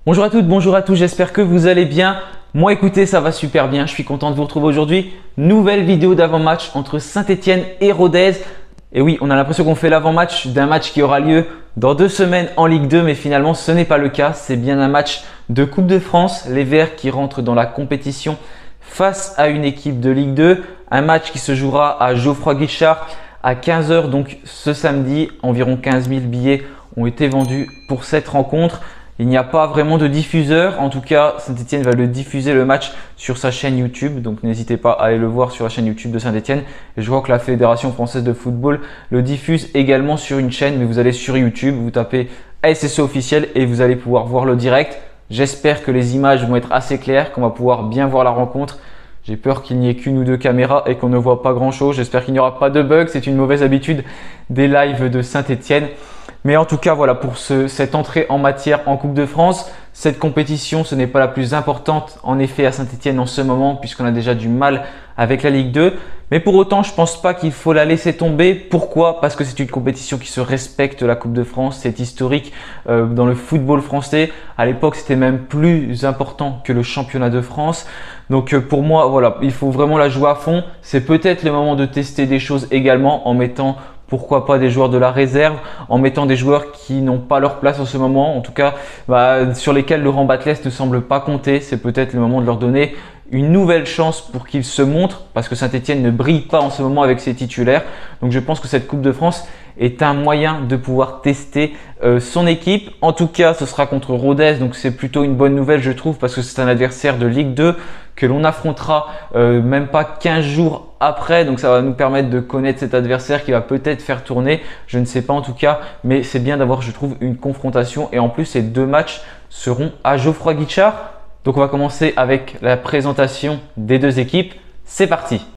Bonjour à toutes, bonjour à tous, j'espère que vous allez bien. Moi écoutez, ça va super bien, je suis content de vous retrouver aujourd'hui. Nouvelle vidéo d'avant-match entre Saint-Étienne et Rodez. Et oui, on a l'impression qu'on fait l'avant-match d'un match qui aura lieu dans 2 semaines en Ligue 2, mais finalement ce n'est pas le cas. C'est bien un match de Coupe de France, les Verts qui rentrent dans la compétition face à une équipe de Ligue 2. Un match qui se jouera à Geoffroy-Guichard à 15 h, donc ce samedi. Environ 15 000 billets ont été vendus pour cette rencontre. Il n'y a pas vraiment de diffuseur, en tout cas Saint-Étienne va le diffuser le match sur sa chaîne YouTube, donc n'hésitez pas à aller le voir sur la chaîne YouTube de Saint-Étienne. Et je crois que la Fédération Française de Football le diffuse également sur une chaîne, mais vous allez sur YouTube, vous tapez ASSE officiel et vous allez pouvoir voir le direct. J'espère que les images vont être assez claires, qu'on va pouvoir bien voir la rencontre. J'ai peur qu'il n'y ait qu'une ou deux caméras et qu'on ne voit pas grand chose. J'espère qu'il n'y aura pas de bugs, c'est une mauvaise habitude des lives de Saint-Étienne. Mais en tout cas, voilà pour cette entrée en matière en Coupe de France. Cette compétition, ce n'est pas la plus importante en effet à Saint-Étienne en ce moment puisqu'on a déjà du mal avec la Ligue 2. Mais pour autant, je ne pense pas qu'il faut la laisser tomber. Pourquoi? Parce que c'est une compétition qui se respecte, la Coupe de France. C'est historique dans le football français. À l'époque, c'était même plus important que le championnat de France. Donc pour moi, voilà, il faut vraiment la jouer à fond. C'est peut-être le moment de tester des choses également en mettant pourquoi pas des joueurs de la réserve, en mettant des joueurs qui n'ont pas leur place en ce moment, en tout cas sur lesquels Laurent Batles ne semble pas compter. C'est peut-être le moment de leur donner une nouvelle chance pour qu'ils se montrent parce que Saint-Étienne ne brille pas en ce moment avec ses titulaires. Donc je pense que cette Coupe de France est un moyen de pouvoir tester son équipe. En tout cas, ce sera contre Rodez, donc c'est plutôt une bonne nouvelle je trouve parce que c'est un adversaire de Ligue 2 que l'on affrontera même pas 15 jours après. Donc ça va nous permettre de connaître cet adversaire qui va peut-être faire tourner. Je ne sais pas en tout cas, mais c'est bien d'avoir je trouve une confrontation et en plus ces 2 matchs seront à Geoffroy-Guichard. Donc on va commencer avec la présentation des 2 équipes. C'est parti!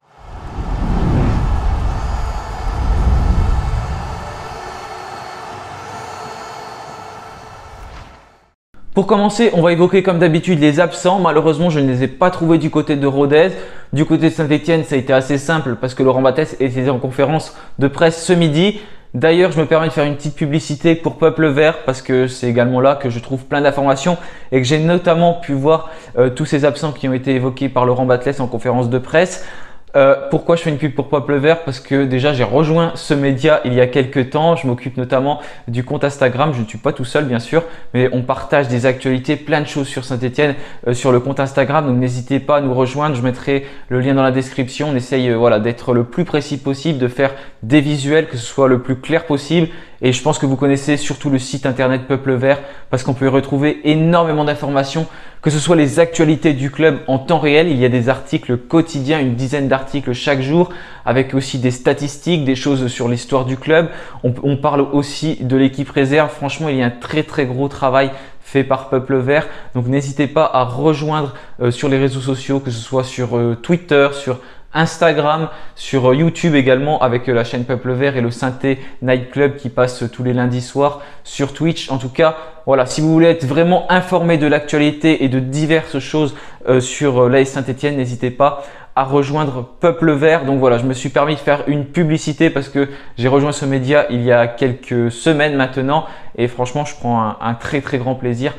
Pour commencer, on va évoquer comme d'habitude les absents. Malheureusement, je ne les ai pas trouvés du côté de Rodez. Du côté de Saint-Étienne, ça a été assez simple parce que Laurent Batles était en conférence de presse ce midi. D'ailleurs, je me permets de faire une petite publicité pour Peuple Vert parce que c'est également là que je trouve plein d'informations et que j'ai notamment pu voir tous ces absents qui ont été évoqués par Laurent Batles en conférence de presse. Pourquoi je fais une pub pour Peuple Vert? Parce que déjà j'ai rejoint ce média il y a quelques temps. Je m'occupe notamment du compte Instagram. Je ne suis pas tout seul bien sûr, mais on partage des actualités, plein de choses sur Saint-Étienne sur le compte Instagram. Donc n'hésitez pas à nous rejoindre. Je mettrai le lien dans la description. On essaye d'être le plus précis possible, de faire des visuels, que ce soit le plus clair possible. Et je pense que vous connaissez surtout le site internet Peuple Vert parce qu'on peut y retrouver énormément d'informations, que ce soit les actualités du club en temps réel. Il y a des articles quotidiens, une dizaine d'articles chaque jour avec aussi des statistiques, des choses sur l'histoire du club. On parle aussi de l'équipe réserve. Franchement, il y a un très gros travail fait par Peuple Vert. Donc n'hésitez pas à rejoindre sur les réseaux sociaux, que ce soit sur Twitter, sur Instagram, sur YouTube également avec la chaîne Peuple Vert et le Synthé Night Club qui passe tous les lundis soirs sur Twitch. En tout cas, voilà, si vous voulez être vraiment informé de l'actualité et de diverses choses sur l'AS Saint-Étienne, n'hésitez pas à rejoindre Peuple Vert. Donc voilà, je me suis permis de faire une publicité parce que j'ai rejoint ce média il y a quelques semaines maintenant et franchement, je prends un très grand plaisir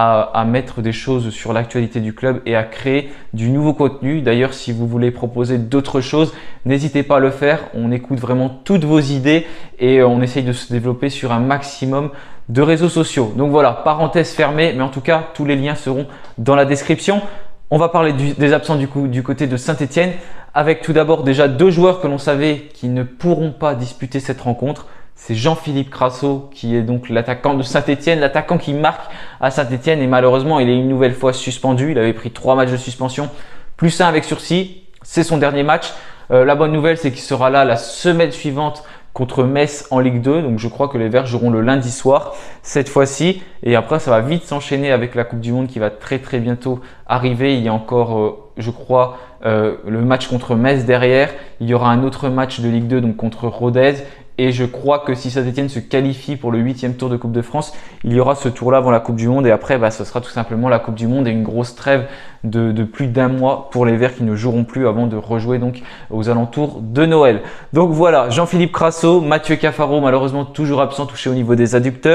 à mettre des choses sur l'actualité du club et à créer du nouveau contenu. D'ailleurs, si vous voulez proposer d'autres choses, n'hésitez pas à le faire. On écoute vraiment toutes vos idées et on essaye de se développer sur un maximum de réseaux sociaux. Donc voilà, parenthèse fermée, mais en tout cas, tous les liens seront dans la description. On va parler des absents du côté de Saint-Étienne avec tout d'abord déjà 2 joueurs que l'on savait qui ne pourront pas disputer cette rencontre. C'est Jean-Philippe Crasso qui est donc l'attaquant de Saint-Étienne, l'attaquant qui marque à Saint-Étienne et malheureusement il est une nouvelle fois suspendu. Il avait pris 3 matchs de suspension plus 1 avec sursis. C'est son dernier match. La bonne nouvelle c'est qu'il sera là la semaine suivante contre Metz en Ligue 2. Donc je crois que les Verts joueront le lundi soir cette fois-ci. Et après ça va vite s'enchaîner avec la Coupe du Monde qui va très bientôt arriver. Il y a encore je crois le match contre Metz derrière. Il y aura un autre match de Ligue 2 donc contre Rodez. Et je crois que si Saint-Étienne se qualifie pour le 8e tour de Coupe de France, il y aura ce tour-là avant la Coupe du Monde. Et après, ce sera tout simplement la Coupe du Monde et une grosse trêve de plus d'1 mois pour les Verts qui ne joueront plus avant de rejouer donc aux alentours de Noël. Donc voilà, Jean-Philippe Crasso, Mathieu Cafaro, malheureusement toujours absent, touché au niveau des adducteurs.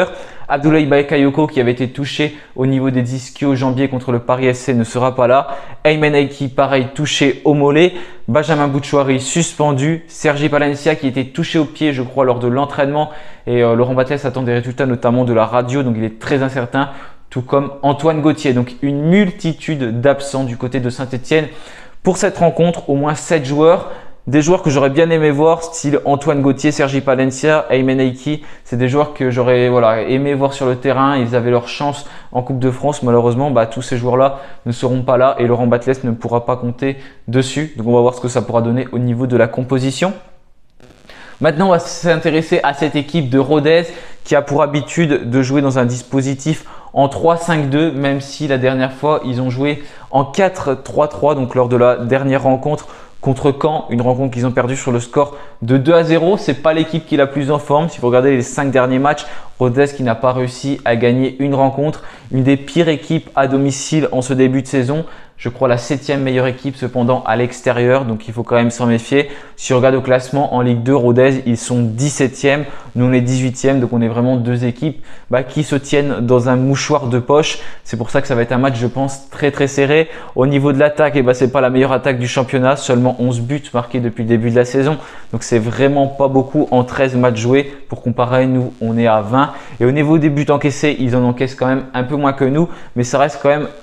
Abdoulaye Bakayoko qui avait été touché au niveau des ischio-jambiers contre le Paris FC ne sera pas là. Aymen Aiki pareil touché au mollet. Benjamin Bouchouari suspendu. Sergi Palencia qui était touché au pied je crois lors de l'entraînement et Laurent Batles attend des résultats notamment de la radio donc il est très incertain. Tout comme Antoine Gauthier. Donc une multitude d'absents du côté de Saint-Etienne. Pour cette rencontre, au moins 7 joueurs. Des joueurs que j'aurais bien aimé voir, style Antoine Gauthier, Sergi Palencia, Aymen Aiki. C'est des joueurs que j'aurais aimé voir sur le terrain. Ils avaient leur chance en Coupe de France. Malheureusement, tous ces joueurs-là ne seront pas là et Laurent Batles ne pourra pas compter dessus. Donc on va voir ce que ça pourra donner au niveau de la composition. Maintenant, on va s'intéresser à cette équipe de Rodez qui a pour habitude de jouer dans un dispositif en 3-5-2, même si la dernière fois, ils ont joué en 4-3-3, donc lors de la dernière rencontre contre Caen, une rencontre qu'ils ont perdue sur le score de 2-0. C'est pas l'équipe qui est la plus en forme. Si vous regardez les 5 derniers matchs, Rodez qui n'a pas réussi à gagner une rencontre, une des pires équipes à domicile en ce début de saison. Je crois la 7e meilleure équipe cependant à l'extérieur, donc il faut quand même s'en méfier. Si on regarde au classement en Ligue 2, Rodez, ils sont 17e, nous on est 18e, donc on est vraiment deux équipes qui se tiennent dans un mouchoir de poche. C'est pour ça que ça va être un match, je pense, très très serré. Au niveau de l'attaque, c'est pas la meilleure attaque du championnat, seulement 11 buts marqués depuis le début de la saison. Donc c'est vraiment pas beaucoup en 13 matchs joués. Pour comparer, nous on est à 20. Et au niveau des buts encaissés, ils en encaissent quand même un peu moins que nous, mais ça reste quand même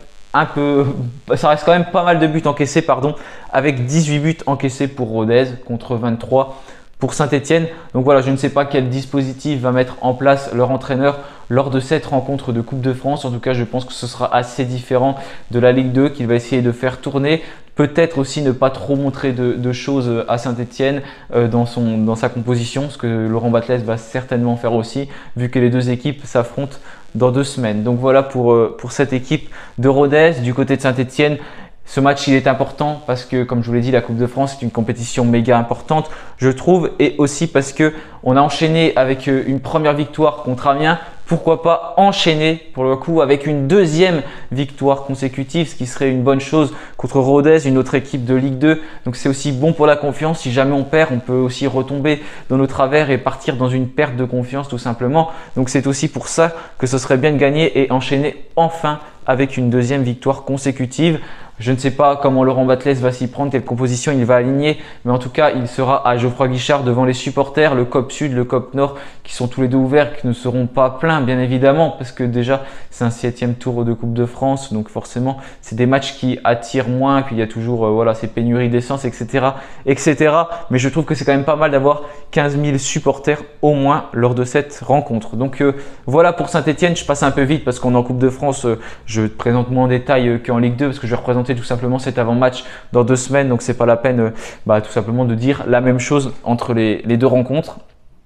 pas mal de buts encaissés, avec 18 buts encaissés pour Rodez contre 23 pour Saint-Etienne. Donc voilà, je ne sais pas quel dispositif va mettre en place leur entraîneur lors de cette rencontre de Coupe de France. En tout cas, je pense que ce sera assez différent de la Ligue 2 qu'il va essayer de faire tourner. Peut-être aussi ne pas trop montrer de choses à Saint-Etienne dans sa composition, ce que Laurent Batles va certainement faire aussi, vu que les deux équipes s'affrontent dans 2 semaines. Donc voilà pour cette équipe de Rodez. Du côté de Saint-Etienne, ce match il est important parce que, comme je vous l'ai dit, la Coupe de France est une compétition méga importante, je trouve, et aussi parce que on a enchaîné avec une première victoire contre Amiens. Pourquoi pas enchaîner pour le coup avec une deuxième victoire consécutive, ce qui serait une bonne chose contre Rodez, une autre équipe de Ligue 2. Donc c'est aussi bon pour la confiance. Si jamais on perd, on peut aussi retomber dans nos travers et partir dans une perte de confiance tout simplement. Donc c'est aussi pour ça que ce serait bien de gagner et enchaîner enfin avec une deuxième victoire consécutive. Je ne sais pas comment Laurent Batles va s'y prendre, quelle composition il va aligner, mais en tout cas, il sera à Geoffroy Guichard devant les supporters, le COP Sud, le COP Nord, qui sont tous les deux ouverts, qui ne seront pas pleins, bien évidemment, parce que déjà, c'est un 7e tour de Coupe de France, donc forcément, c'est des matchs qui attirent moins, puis il y a toujours ces pénuries d'essence, etc., etc. Mais je trouve que c'est quand même pas mal d'avoir 15 000 supporters au moins lors de cette rencontre. Donc voilà pour Saint-Etienne, je passe un peu vite parce qu'on est en Coupe de France, je présente moins en détail qu'en Ligue 2, parce que je vais représenter tout simplement cet avant-match dans 2 semaines, donc c'est pas la peine tout simplement de dire la même chose entre les deux rencontres.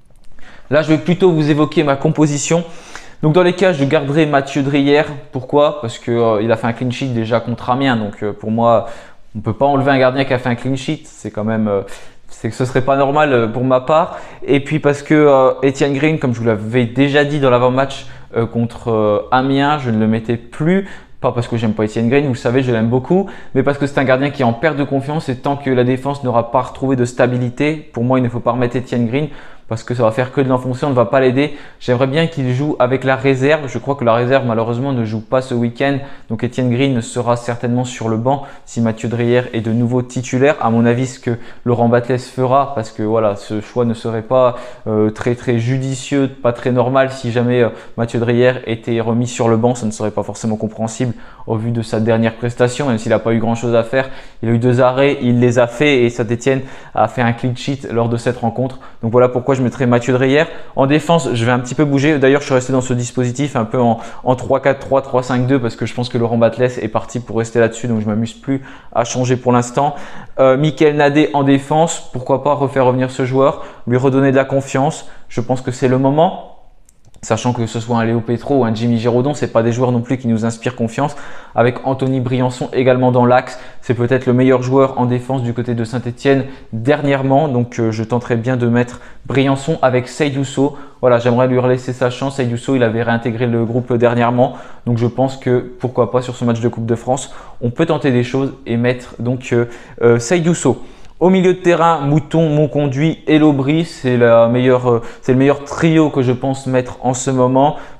Là, je vais plutôt vous évoquer ma composition. Donc dans les cas, je garderai Mathieu Drière. Pourquoi? Parce que il a fait un clean sheet déjà contre Amiens, donc pour moi, on peut pas enlever un gardien qui a fait un clean sheet. C'est quand même c'est que ce serait pas normal pour ma part. Et puis parce que Etienne Green, comme je vous l'avais déjà dit dans l'avant-match contre Amiens, je ne le mettais plus. Pas parce que j'aime pas Etienne Green, vous savez, je l'aime beaucoup, mais parce que c'est un gardien qui est en perte de confiance et tant que la défense n'aura pas retrouvé de stabilité, pour moi, il ne faut pas remettre Etienne Green parce que ça va faire que de l'enfoncer, on ne va pas l'aider. J'aimerais bien qu'il joue avec la réserve. Je crois que la réserve, malheureusement, ne joue pas ce week-end. Donc, Etienne Green sera certainement sur le banc si Mathieu Drière est de nouveau titulaire. À mon avis, ce que Laurent Batles fera, parce que voilà, ce choix ne serait pas très judicieux, pas très normal si jamais Mathieu Drière était remis sur le banc. Ça ne serait pas forcément compréhensible au vu de sa dernière prestation, même s'il n'a pas eu grand-chose à faire. Il a eu 2 arrêts, il les a fait et Saint-Etienne a fait un clean sheet lors de cette rencontre. Donc voilà pourquoi je mettrai Mathieu Drière. En défense, je vais un petit peu bouger. D'ailleurs, je suis resté dans ce dispositif un peu en 3-4-3, 3-5-2 parce que je pense que Laurent Batles est parti pour rester là-dessus. Donc, je m'amuse plus à changer pour l'instant. Mickaël Nadé en défense. Pourquoi pas refaire revenir ce joueur, lui redonner de la confiance. Je pense que c'est le moment. Sachant que ce soit un Léo Petro ou un Jimmy Giraudon, c'est pas des joueurs non plus qui nous inspirent confiance. Avec Anthony Briançon également dans l'axe, c'est peut-être le meilleur joueur en défense du côté de Saint-Etienne dernièrement. Donc je tenterai bien de mettre Briançon avec Seydou Sow. Voilà, j'aimerais lui relaisser sa chance. Seydou Sow, il avait réintégré le groupe dernièrement. Donc je pense que pourquoi pas sur ce match de Coupe de France, on peut tenter des choses et mettre donc Seydou Sow. Au milieu de terrain, Mouton, Monconduit et Lobry, c'est le meilleur trio que je pense mettre en ce moment.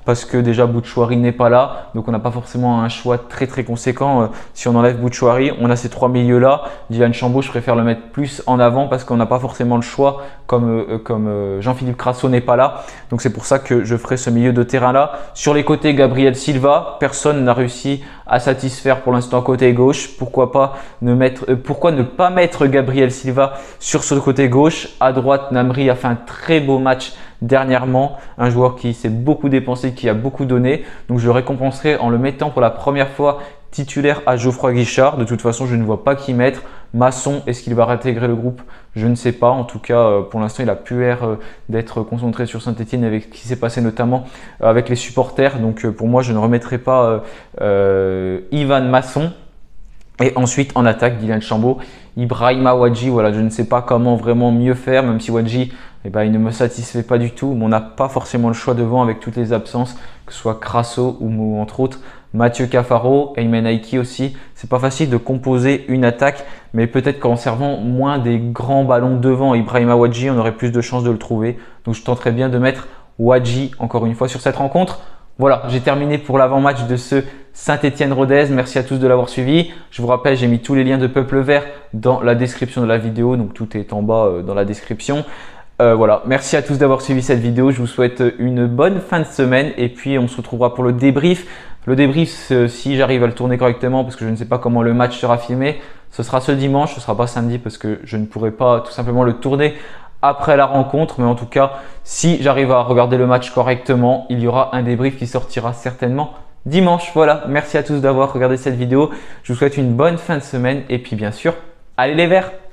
parce que déjà Bouchouari n'est pas là. Donc on n'a pas forcément un choix très conséquent. Si on enlève Bouchouari, on a ces trois milieux là. Dylan Chambaud, je préfère le mettre plus en avant parce qu'on n'a pas forcément le choix comme Jean-Philippe Crasso n'est pas là. Donc c'est pour ça que je ferai ce milieu de terrain là. Sur les côtés, Gabriel Silva, personne n'a réussi à satisfaire pour l'instant côté gauche. Pourquoi ne pas mettre Gabriel Silva sur ce côté gauche? À droite, Namri a fait un très beau match dernièrement, un joueur qui s'est beaucoup dépensé, qui a beaucoup donné. Donc je le récompenserai en le mettant pour la première fois titulaire à Geoffroy Guichard. De toute façon, je ne vois pas qui mettre. Masson, est-ce qu'il va réintégrer le groupe? Je ne sais pas. En tout cas, pour l'instant, il a pu d'être concentré sur Saint-Etienne avec ce qui s'est passé notamment avec les supporters. Donc pour moi, je ne remettrai pas Ivan Masson. Et ensuite, en attaque, Dylan Chambaud, Ibrahima Wadji. Voilà, je ne sais pas comment vraiment mieux faire, même si Wadji, il ne me satisfait pas du tout. Mais on n'a pas forcément le choix devant avec toutes les absences, que ce soit Crasso ou entre autres Mathieu Cafaro, Aymen Aiki aussi. C'est pas facile de composer une attaque, mais peut-être qu'en servant moins des grands ballons devant Ibrahima Wadji, on aurait plus de chances de le trouver. Donc je tenterai bien de mettre Wadji encore une fois sur cette rencontre. Voilà, j'ai terminé pour l'avant-match de ce Saint-Etienne-Rodez. Merci à tous de l'avoir suivi. Je vous rappelle, j'ai mis tous les liens de Peuple Vert dans la description de la vidéo. Donc tout est en bas dans la description. Voilà, merci à tous d'avoir suivi cette vidéo. Je vous souhaite une bonne fin de semaine et puis on se retrouvera pour le débrief. Le débrief, si j'arrive à le tourner correctement, parce que je ne sais pas comment le match sera filmé, ce sera ce dimanche, ce ne sera pas samedi parce que je ne pourrai pas tout simplement le tourner après la rencontre. Mais en tout cas, si j'arrive à regarder le match correctement, il y aura un débrief qui sortira certainement dimanche. Voilà, merci à tous d'avoir regardé cette vidéo. Je vous souhaite une bonne fin de semaine et puis bien sûr, allez les Verts!